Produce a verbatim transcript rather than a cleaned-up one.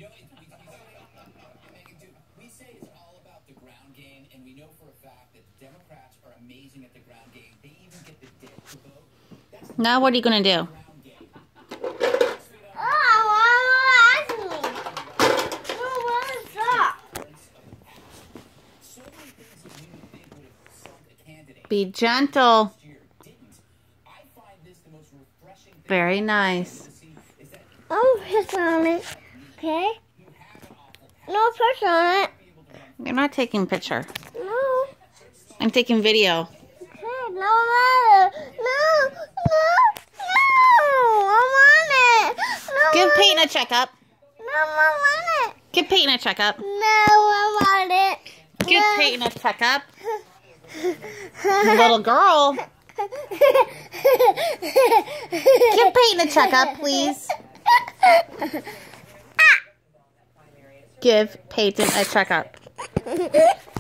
know, it, we, we say it's all about the ground game, and we know for a fact that the Democrats are amazing at the ground game. They even get the dead to vote. That's now what are you going to do? Be gentle. Very nice. Oh, piss on it. Okay? No piss on it. You're not taking picture. No. I'm taking video. Okay, no matter. No, no, no. I want it. No, Give Peyton a checkup. No, I want it. Give Peyton a checkup. No, I want it. Give no. Peyton a checkup. Little girl. Give Peyton a checkup, please. Give Peyton a checkup.